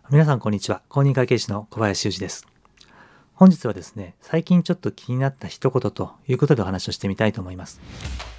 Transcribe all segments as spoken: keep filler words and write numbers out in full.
皆さんこんにちは。公認会計士の小林修二です。本日はですね、最近ちょっと気になった一言ということでお話をしてみたいと思います。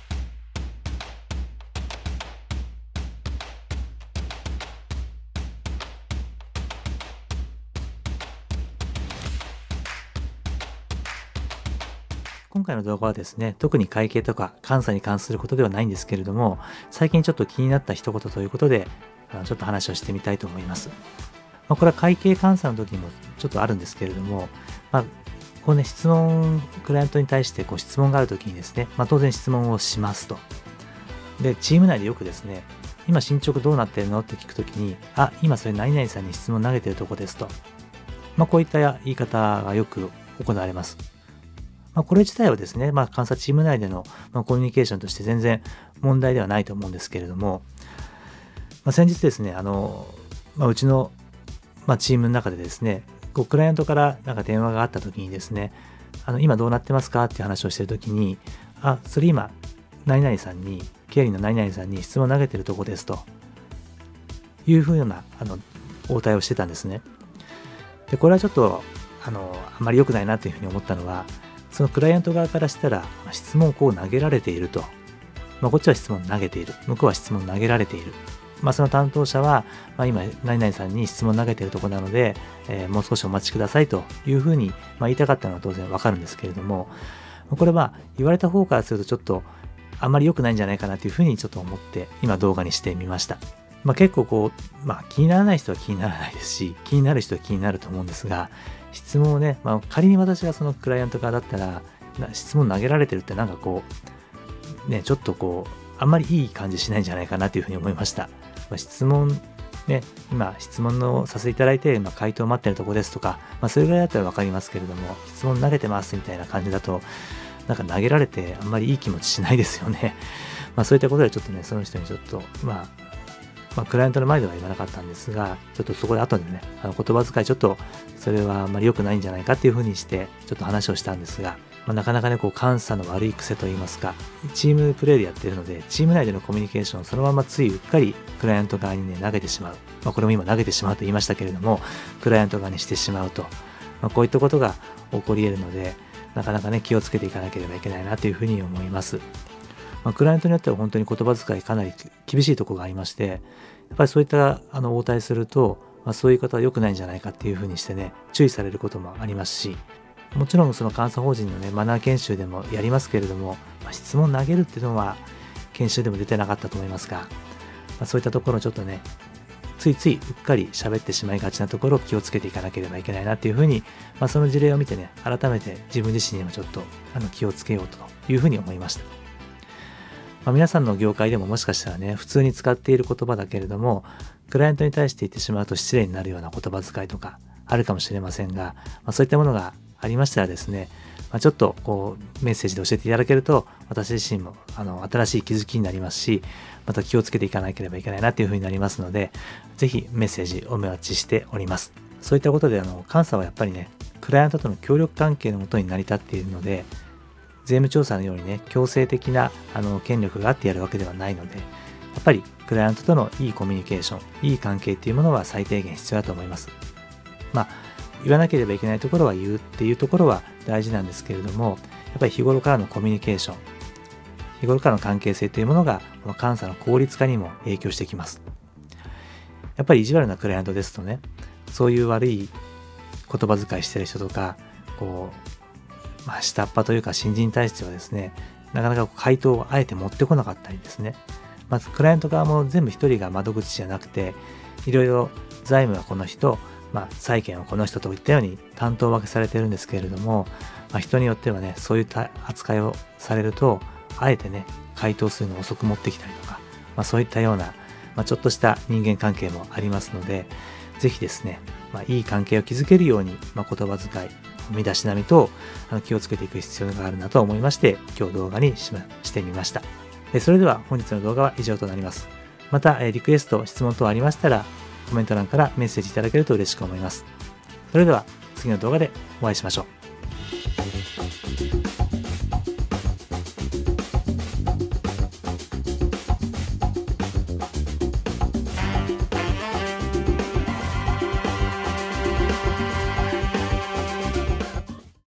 今回の動画はですね、特に会計とか監査に関することではないんですけれども、最近ちょっと気になった一言ということで、あのちょっと話をしてみたいと思います。まあ、これは会計監査の時にもちょっとあるんですけれども、まあ、こうね、質問、クライアントに対してこう質問がある時にですね、まあ、当然質問をしますと。で、チーム内でよくですね、今進捗どうなってるのって聞くときに、あ、今それ何々さんに質問投げてるとこですと。まあ、こういった言い方がよく行われます。まあ、これ自体はですね、まあ、監査チーム内での、まあ、コミュニケーションとして全然問題ではないと思うんですけれども、まあ、先日ですね、あの、まあ、うちの、まあ、チームの中でですね、こうクライアントからなんか電話があった時にですね、あの今どうなってますかっていう話をしてる時に、あ、それ今、何々さんに、経理の何々さんに質問投げてるとこですというふうなあの応対をしてたんですね。で、これはちょっとあのあまり良くないなというふうに思ったのは、そのクライアント側からしたら、まあ、質問をこう投げられていると、まあ、こっちは質問投げている、向こうは質問投げられている。まあ、その担当者は、まあ、今、何々さんに質問投げているところなので、えー、もう少しお待ちくださいというふうに、まあ、言いたかったのは当然わかるんですけれども、これは言われた方からするとちょっとあんまり良くないんじゃないかなというふうにちょっと思って今動画にしてみました。まあ、結構こう、まあ、気にならない人は気にならないですし、気になる人は気になると思うんですが、質問をね、まあ、仮に私がそのクライアント側だったら、質問投げられてるってなんかこう、ね、ちょっとこう、あんまりいい感じしないんじゃないかなというふうに思いました。まあ、質問、ね、今質問をさせていただいて、まあ、回答を待ってるとこですとか、まあ、それぐらいだったらわかりますけれども、質問投げてますみたいな感じだと、なんか投げられてあんまりいい気持ちしないですよね。まあそういったことでちょっとね、その人にちょっと、まあ、まあ、クライアントの前では言わなかったんですが、ちょっとそこで後でね、あの言葉遣いちょっとそれはあんまり良くないんじゃないかっていうふうにして、ちょっと話をしたんですが、まあ、なかなかね、こう監査の悪い癖といいますか、チームプレーでやってるので、チーム内でのコミュニケーションをそのままついうっかりクライアント側にね、投げてしまう。まあ、これも今投げてしまうと言いましたけれども、クライアント側にしてしまうと。まあ、こういったことが起こり得るので、なかなかね、気をつけていかなければいけないなというふうに思います。まあ、クライアントによっては本当に言葉遣いかなり厳しいところがありまして、やっぱりそういったあの応対すると、まあ、そういう言い方は良くないんじゃないかっていうふうにしてね、注意されることもありますし、もちろんその監査法人のね、マナー研修でもやりますけれども、まあ、質問投げるっていうのは研修でも出てなかったと思いますが、まあ、そういったところをちょっとね、ついついうっかり喋ってしまいがちなところを気をつけていかなければいけないなっていうふうに、まあ、その事例を見てね、改めて自分自身にもちょっとあの気をつけようというふうに思いました。まあ、皆さんの業界でももしかしたらね、普通に使っている言葉だけれども、クライアントに対して言ってしまうと失礼になるような言葉遣いとかあるかもしれませんが、まあ、そういったものがありましたらですね、まあ、ちょっとこうメッセージで教えていただけると、私自身もあの新しい気づきになりますし、また気をつけていかなければいけないなというふうになりますので、ぜひメッセージお待ちしております。そういったことで、あの監査はやっぱりね、クライアントとの協力関係のもとに成り立っているので、税務調査のようにね、強制的なあの権力があってやるわけではないので、やっぱりクライアントとのいいコミュニケーション、いい関係っていうものは最低限必要だと思います。まあ、言わなければいけないところは言うっていうところは大事なんですけれども、やっぱり日頃からのコミュニケーション、日頃からの関係性というものが、この監査の効率化にも影響してきます。やっぱり意地悪なクライアントですとね、そういう悪い言葉遣いしてる人とか、こう、まあ、下っ端というか新人に対してはですね、なかなか回答をあえて持ってこなかったりですね。まずクライアント側も全部一人が窓口じゃなくて、いろいろ財務はこの人、まあ、債権はこの人といったように担当分けされてるんですけれども、まあ、人によってはね、そういった扱いをされると、あえてね、回答するのを遅く持ってきたりとか、まあ、そういったような、まあ、ちょっとした人間関係もありますので、ぜひですね、まあ、いい関係を築けるように、まあ、言葉遣い、身だしなみとあの気をつけていく必要があるなと思いまして、今日動画にし、ま、してみました。それでは本日の動画は以上となります。また、リクエスト、質問等ありましたら、コメント欄からメッセージいただけると嬉しく思います。それでは次の動画でお会いしましょう。